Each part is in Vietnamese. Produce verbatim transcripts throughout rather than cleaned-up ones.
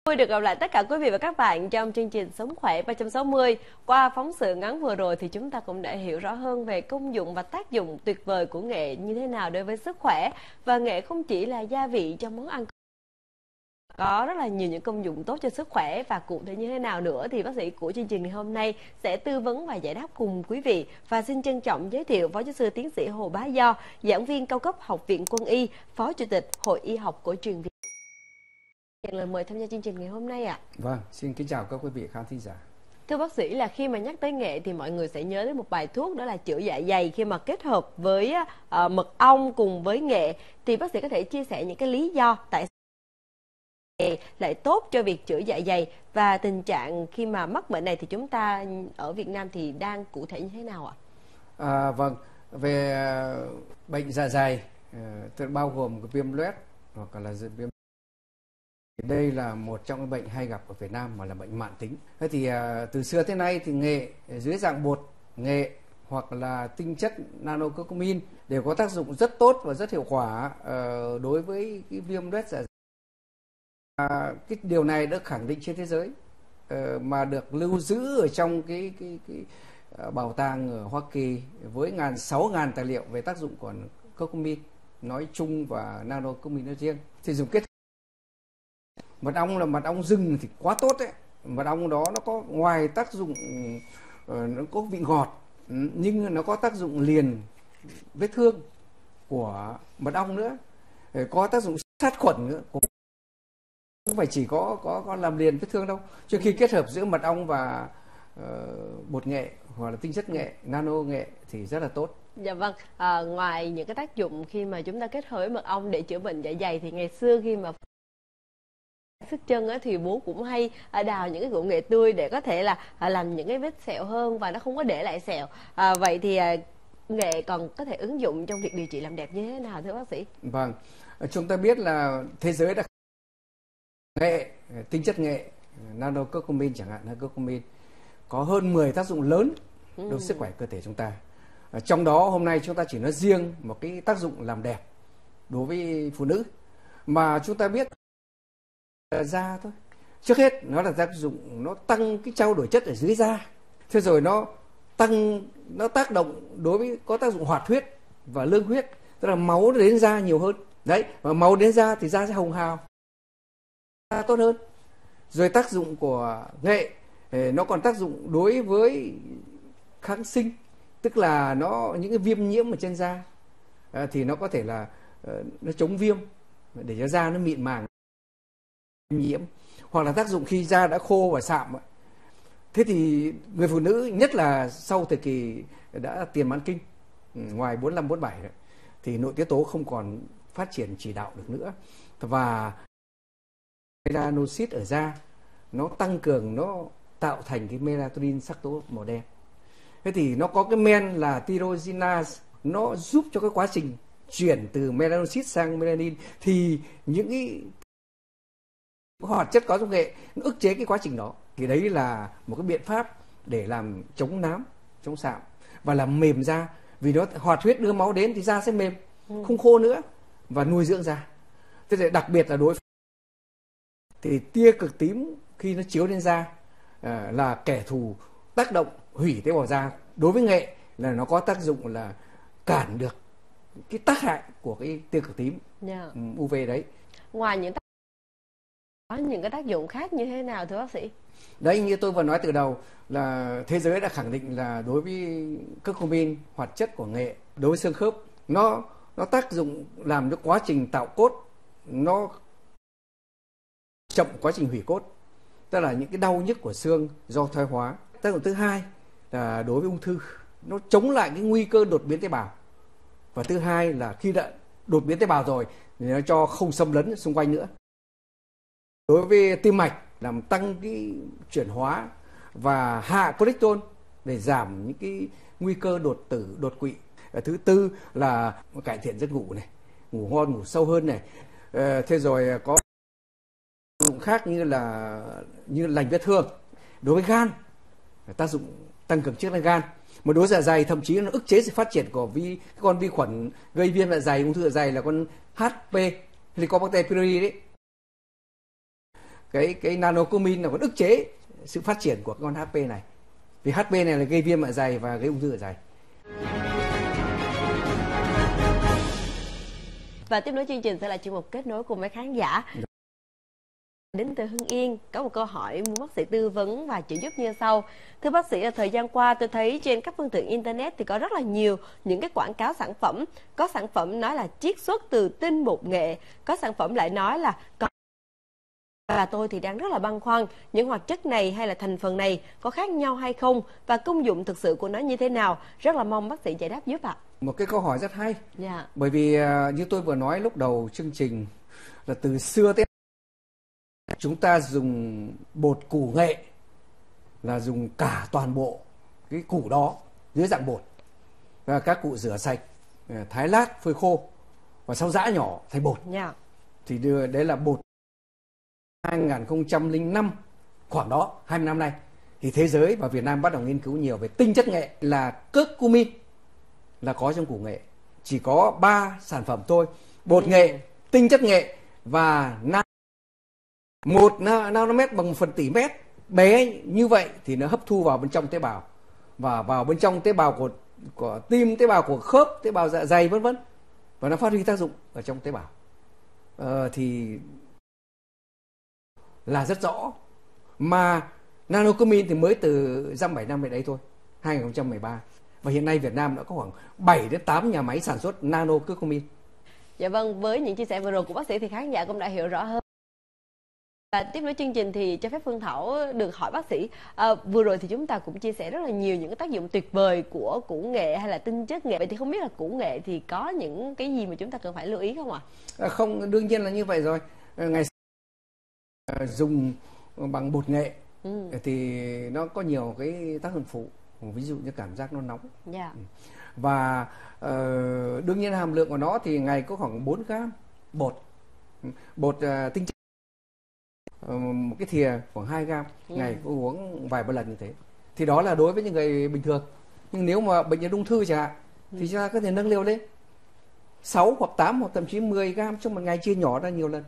Vui được gặp lại tất cả quý vị và các bạn trong chương trình Sống Khỏe ba trăm sáu mươi. Qua phóng sự ngắn vừa rồi thì chúng ta cũng đã hiểu rõ hơn về công dụng và tác dụng tuyệt vời của nghệ như thế nào đối với sức khỏe. Và nghệ không chỉ là gia vị trong món ăn, có rất là nhiều những công dụng tốt cho sức khỏe, và cụ thể như thế nào nữa thì bác sĩ của chương trình ngày hôm nay sẽ tư vấn và giải đáp cùng quý vị. Và xin trân trọng giới thiệu Phó Giáo sư Tiến sĩ Hồ Bá Do, giảng viên cao cấp Học viện Quân y, Phó Chủ tịch Hội Y học Cổ truyền Việt. Nhận lời mời tham gia chương trình ngày hôm nay ạ. À. Vâng, xin kính chào các quý vị khán thính giả. Thưa bác sĩ, là khi mà nhắc tới nghệ thì mọi người sẽ nhớ đến một bài thuốc, đó là chữa dạ dày. Khi mà kết hợp với uh, mật ong cùng với nghệ thì bác sĩ có thể chia sẻ những cái lý do tại sao nghệ lại tốt cho việc chữa dạ dày, và tình trạng khi mà mắc bệnh này thì chúng ta ở Việt Nam thì đang cụ thể như thế nào ạ? À, vâng, về bệnh dạ dày uh, bao gồm viêm loét hoặc là viêm, đây là một trong những bệnh hay gặp ở Việt Nam mà là bệnh mãn tính. Thế thì à, từ xưa tới nay thì nghệ dưới dạng bột nghệ hoặc là tinh chất nanocucumin đều có tác dụng rất tốt và rất hiệu quả à, đối với cái viêm loét dạ dày. À, cái điều này đã khẳng định trên thế giới à, mà được lưu giữ ở trong cái, cái, cái à, bảo tàng ở Hoa Kỳ với ngàn sáu ngàn tài liệu về tác dụng của curcumin nói chung và nanocucumin nói riêng. Thì dùng kết mật ong là mật ong rừng thì quá tốt đấy. Mật ong đó nó có ngoài tác dụng uh, nó có vị ngọt, nhưng nó có tác dụng liền vết thương của mật ong nữa, có tác dụng sát khuẩn nữa, không phải chỉ có có có làm liền vết thương đâu. Cho khi kết hợp giữa mật ong và uh, bột nghệ hoặc là tinh chất nghệ, nano nghệ thì rất là tốt. Dạ vâng, à, ngoài những cái tác dụng khi mà chúng ta kết hợp với mật ong để chữa bệnh dạ dày thì ngày xưa khi mà sức chân á, thì bố cũng hay đào những cái củ nghệ tươi để có thể là làm những cái vết sẹo hơn và nó không có để lại sẹo. À, vậy thì nghệ còn có thể ứng dụng trong việc điều trị làm đẹp như thế nào thưa bác sĩ? Vâng, chúng ta biết là thế giới đã nghệ, tinh chất nghệ, nanocucumin chẳng hạn, nanocucumin có hơn mười tác dụng lớn đối với sức khỏe cơ thể chúng ta. Trong đó hôm nay chúng ta chỉ nói riêng một cái tác dụng làm đẹp đối với phụ nữ mà chúng ta biết da thôi. Trước hết nó là tác dụng nó tăng cái trao đổi chất ở dưới da. Thế rồi nó tăng nó tác động đối với có tác dụng hoạt huyết và lương huyết, tức là máu đến da nhiều hơn. Đấy, và máu đến da thì da sẽ hồng hào, da tốt hơn. Rồi tác dụng của nghệ nó còn tác dụng đối với kháng sinh, tức là nó những cái viêm nhiễm ở trên da à, thì nó có thể là uh, nó chống viêm để cho da nó mịn màng nhiễm, hoặc là tác dụng khi da đã khô và sạm. Thế thì người phụ nữ nhất là sau thời kỳ đã tiền mãn kinh, ngoài bốn mươi lăm bốn mươi bảy đấy, thì nội tiết tố không còn phát triển chỉ đạo được nữa, và melanocyte ở da nó tăng cường, nó tạo thành cái melatonin sắc tố màu đen. Thế thì nó có cái men là tyrosinase, nó giúp cho cái quá trình chuyển từ melanocyte sang melanin, thì những cái hoạt chất có trong nghệ nó ức chế cái quá trình đó. Thì đấy là một cái biện pháp để làm chống nám, chống sạm và làm mềm da, vì nó hoạt huyết đưa máu đến thì da sẽ mềm, không khô nữa, và nuôi dưỡng da. Thế thì đặc biệt là đối thì tia cực tím khi nó chiếu lên da à, là kẻ thù tác động hủy tế bào da. Đối với nghệ là nó có tác dụng là cản được cái tác hại của cái tia cực tím, yeah. u vê đấy. Ngoài những có những cái tác dụng khác như thế nào thưa bác sĩ? Đấy, như tôi vừa nói từ đầu là thế giới đã khẳng định là đối với curcumin, hoạt chất của nghệ đối với xương khớp, nó nó tác dụng làm cho quá trình tạo cốt nó chậm quá trình hủy cốt, tức là những cái đau nhức của xương do thoái hóa. Tác dụng thứ hai là đối với ung thư, nó chống lại cái nguy cơ đột biến tế bào. Và thứ hai là khi đã đột biến tế bào rồi thì nó cho không xâm lấn xung quanh nữa. Đối với tim mạch, làm tăng cái chuyển hóa và hạ cholesterol để giảm những cái nguy cơ đột tử, đột quỵ. Thứ tư là cải thiện giấc ngủ này, ngủ ngon, ngủ sâu hơn này. Thế rồi có tác dụng khác như là như lành vết thương. Đối với gan, tác dụng tăng cường chức năng gan. Mà đối với dạ dày thậm chí nó ức chế sự phát triển của vi cái con vi khuẩn gây viêm dạ dày, ung thư dạ dày là con hát pê, Helicobacter pylori đấy. cái cái nanocumin là còn ức chế sự phát triển của con hát pê này. Vì hát pê này là gây viêm dạ dày và gây ung thư dạ dày. Và tiếp nối chương trình sẽ là chuyên mục kết nối cùng với khán giả. Đến từ Hưng Yên có một câu hỏi muốn bác sĩ tư vấn và trợ giúp như sau. Thưa bác sĩ, thời gian qua tôi thấy trên các phương tiện internet thì có rất là nhiều những cái quảng cáo sản phẩm. Có sản phẩm nói là chiết xuất từ tinh bột nghệ, có sản phẩm lại nói là có. Và tôi thì đang rất là băn khoăn những hoạt chất này hay là thành phần này có khác nhau hay không và công dụng thực sự của nó như thế nào. Rất là mong bác sĩ giải đáp giúp ạ. Một cái câu hỏi rất hay. Yeah. Bởi vì như tôi vừa nói lúc đầu chương trình là từ xưa tới chúng ta dùng bột củ nghệ là dùng cả toàn bộ cái củ đó dưới dạng bột, và các cụ rửa sạch, thái lát, phơi khô và sau giã nhỏ thành bột. Yeah. Thì đưa, đấy là bột hai nghìn không trăm lẻ năm, khoảng đó hai mươi năm nay thì thế giới và Việt Nam bắt đầu nghiên cứu nhiều về tinh chất nghệ là curcumin là có trong củ nghệ. Chỉ có ba sản phẩm thôi: bột ừ. nghệ, tinh chất nghệ và na một nanomet bằng một phần tỷ mét, bé như vậy thì nó hấp thu vào bên trong tế bào và vào bên trong tế bào của của tim, tế bào của khớp, tế bào dạ dày vân vân, và nó phát huy tác dụng ở trong tế bào. Ờ, thì là rất rõ. Mà nanocumin thì mới từ dăm bảy năm về đấy thôi, hai nghìn không trăm mười ba, và hiện nay Việt Nam đã có khoảng bảy đến tám nhà máy sản xuất nanocumin. Dạ vâng, với những chia sẻ vừa rồi của bác sĩ thì khán giả cũng đã hiểu rõ hơn. Và tiếp nối chương trình thì cho phép Phương Thảo được hỏi bác sĩ, à, vừa rồi thì chúng ta cũng chia sẻ rất là nhiều những cái tác dụng tuyệt vời của củ nghệ hay là tinh chất nghệ. Vậy thì không biết là củ nghệ thì có những cái gì mà chúng ta cần phải lưu ý không ạ? À, không, đương nhiên là như vậy rồi. Ngày dùng bằng bột nghệ ừ. thì nó có nhiều cái tác dụng phụ, ví dụ như cảm giác nó nóng. Yeah. Và uh, đương nhiên hàm lượng của nó thì ngày có khoảng bốn gam bột bột uh, tinh chất. Một cái thìa khoảng hai gam ngày ừ. có uống vài ba lần như thế thì đó là đối với những người bình thường. Nhưng nếu mà bệnh nhân ung thư chẳng hạn ừ. thì chúng ta có thể nâng liều lên sáu hoặc tám hoặc thậm chí mười gam trong một ngày, chia nhỏ ra nhiều lần.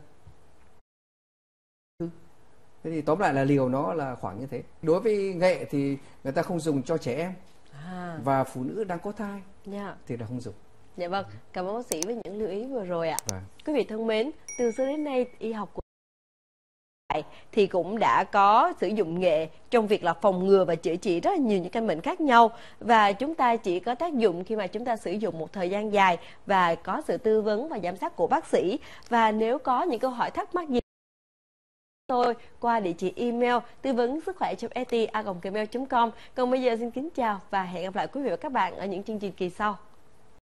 Thế thì tóm lại là liều nó là khoảng như thế. Đối với nghệ thì người ta không dùng cho trẻ em à. và phụ nữ đang có thai yeah. thì là không dùng. Dạ vâng, cảm ơn bác sĩ với những lưu ý vừa rồi ạ. Vâng. Quý vị thân mến, từ xưa đến nay y học của thì cũng đã có sử dụng nghệ trong việc là phòng ngừa và chữa trị rất là nhiều những căn bệnh khác nhau, và chúng ta chỉ có tác dụng khi mà chúng ta sử dụng một thời gian dài và có sự tư vấn và giám sát của bác sĩ. Và nếu có những câu hỏi thắc mắc gì tôi qua địa chỉ email tư vấn sức khỏe chấm et a còng gmail chấm com. Còn bây giờ xin kính chào và hẹn gặp lại quý vị và các bạn ở những chương trình kỳ sau.